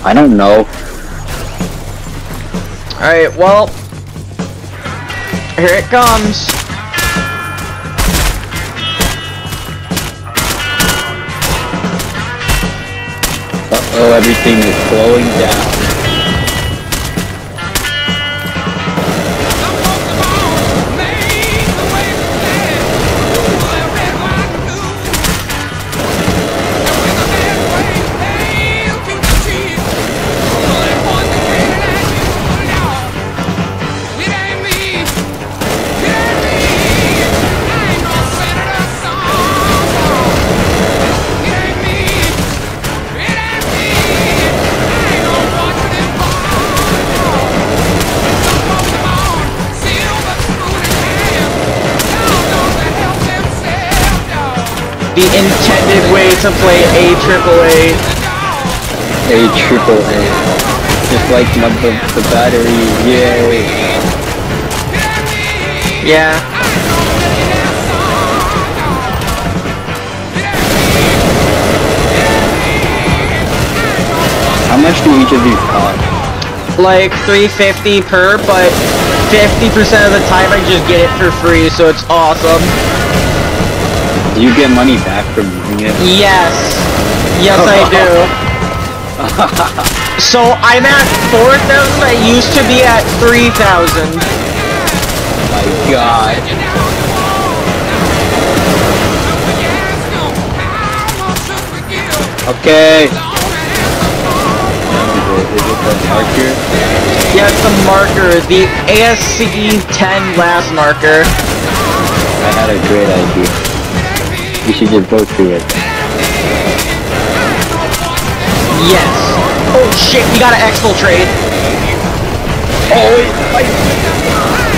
I don't know. Alright, well, here it comes. Uh-oh, everything is slowing down. The intended way to play AAA. AAA. Just like the battery, yay. Yeah. How much do each of these cost? Like $3.50 per, but 50% of the time I just get it for free, so it's awesome. Do you get money back from using it? Yes. Yes, I do. So I'm at 4,000. I used to be at 3,000. My God. Okay. Is it the marker? Yeah, it's the marker. The ASCE 10 last marker. I had a great idea. We should just go through it. Yes. Oh shit, we gotta exfiltrate. Oh, wait.